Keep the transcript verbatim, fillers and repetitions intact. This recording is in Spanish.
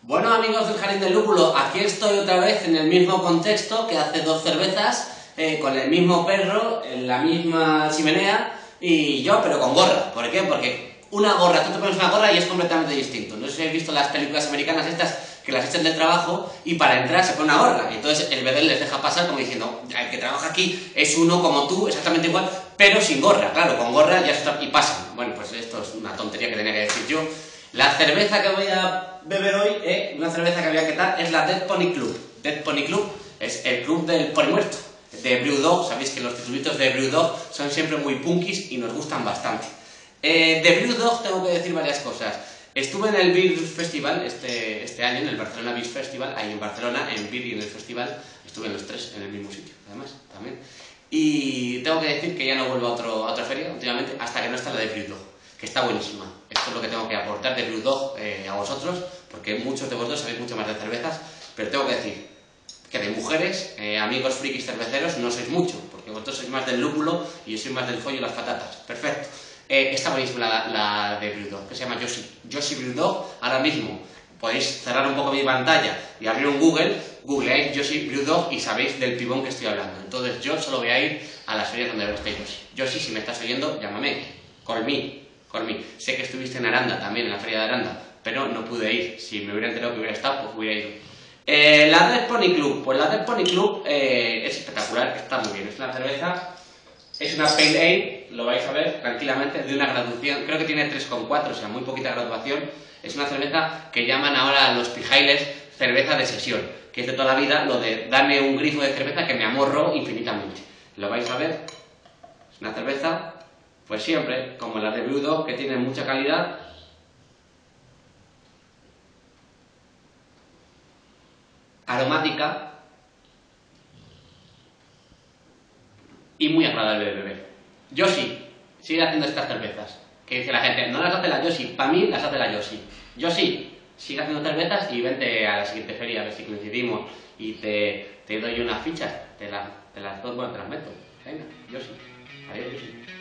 Bueno, amigos del Jardín del Lúpulo, aquí estoy otra vez en el mismo contexto que hace dos cervezas, eh, con el mismo perro, en la misma chimenea y yo, pero con gorra. ¿Por qué? Porque una gorra, tú te pones una gorra y es completamente distinto. No sé si habéis visto las películas americanas estas que las echan del trabajo y para entrar se pone una gorra. Y entonces el bebé les deja pasar como diciendo, el que trabaja aquí es uno como tú, exactamente igual, pero sin gorra. Claro, con gorra ya está y pasan. Bueno, pues esto es una tontería que tenía que decir yo. La cerveza que voy a beber hoy, eh, una cerveza que voy a quitar, es la Dead Pony Club. Dead Pony Club es el club del pony muerto, de Brewdog. Sabéis que los titulitos de Brewdog son siempre muy punkis y nos gustan bastante. Eh, de Brewdog tengo que decir varias cosas. Estuve en el Beer Festival este, este año, en el Barcelona Beer Festival, ahí en Barcelona, en Beer y en el festival. Estuve en los tres en el mismo sitio, además, también. Y tengo que decir que ya no vuelvo a, otro, a otra feria últimamente hasta que no está la de Brewdog, que está buenísima. Esto es lo que tengo que aportar de Brewdog eh, a vosotros, porque muchos de vosotros sabéis mucho más de cervezas, pero tengo que decir que de mujeres, eh, amigos frikis cerveceros, no sois mucho, porque vosotros sois más del lúpulo y yo soy más del follo y las patatas. Perfecto. Eh, está buenísima la, la de Brewdog, que se llama Yoshi. Yoshi Brewdog. Ahora mismo podéis cerrar un poco mi pantalla y abrir un Google, googleáis Yoshi Brewdog y sabéis del pibón que estoy hablando. Entonces yo solo voy a ir a las ferias donde esté Yoshi. Yoshi, si me estás oyendo, llámame. Call me. Call me. Sé que estuviste en Aranda también, en la feria de Aranda, pero no pude ir. Si me hubiera enterado que hubiera estado, pues hubiera ido. Eh, la Dead Pony Club. Pues la Dead Pony Club eh, es espectacular, está muy bien. Es una cerveza... Es una Pale Ale, lo vais a ver tranquilamente, de una graduación, creo que tiene tres coma cuatro, o sea, muy poquita graduación. Es una cerveza que llaman ahora a los pijailes cerveza de sesión, que es de toda la vida lo de dame un grifo de cerveza que me amorro infinitamente. Lo vais a ver, es una cerveza, pues siempre, como la de Brewdog, que tiene mucha calidad. Aromática. Y muy agradable de beber. Yoshi sigue haciendo estas cervezas. Que dice la gente, no las hace la Yoshi, para mí las hace la Yoshi. Yoshi sigue haciendo cervezas y vente a la siguiente feria a ver si coincidimos y te, te doy unas fichas, te, la, te las doy, bueno, te las meto. Venga, Yoshi. Adiós, Yoshi.